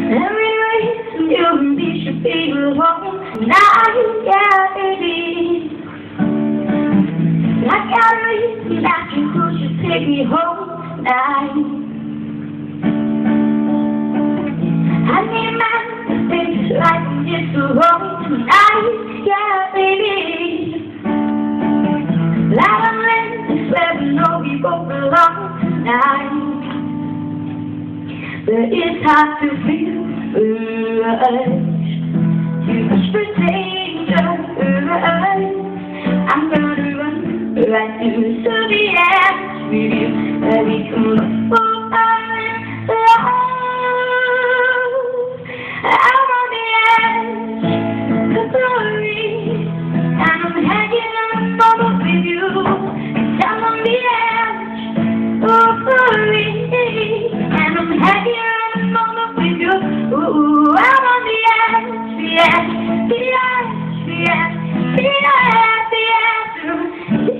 Every reason you and me should be alone tonight, yeah, baby. Like every reason that you should take me home tonight. I need a man to think like I'm just alone tonight, yeah, baby. Like I'm in this where we know we both belong tonight. But it's hard to feel too much for danger. I'm gonna run right through the edge with you, where we can look for our love. I'm on the edge of glory, and I'm hanging on the moment with you. I'm on the edge of glory, and I'm hanging on the moment with you. Ooh, I'm on the edge, the edge, the edge, the edge, the edge, the edge.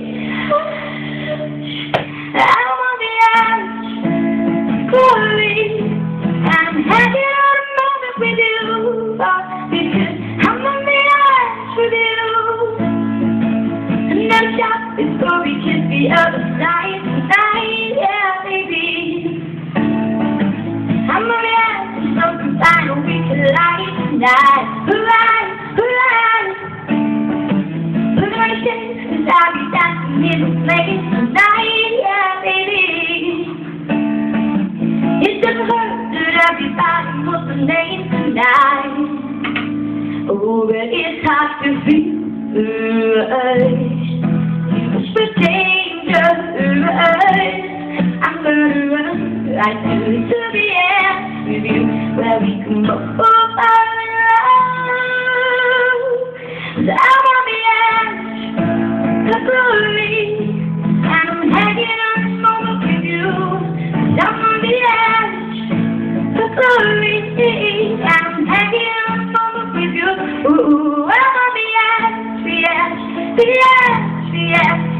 I'm on the edge, glory, and I'm hanging on the moment with you, because I'm on the edge with you. And now shout before we kiss the other side tonight, yeah, baby. I'm on the edge of something final we can light tonight. Alright, alright. Look at my shit, 'cause I'll be dancing in the place tonight, yeah, baby. It doesn't hurt that everybody knows the name tonight. Oh, but it's hard to feel too much for danger. I'm gonna run right through to the end with you, where we can both fall in love. 'Cause I'm on the edge of glory, and I'm hanging on this moment with you. 'Cause I'm on the edge of glory, and I'm hanging on this moment with you. Ooh, I'm on the edge, the edge, the edge, the edge.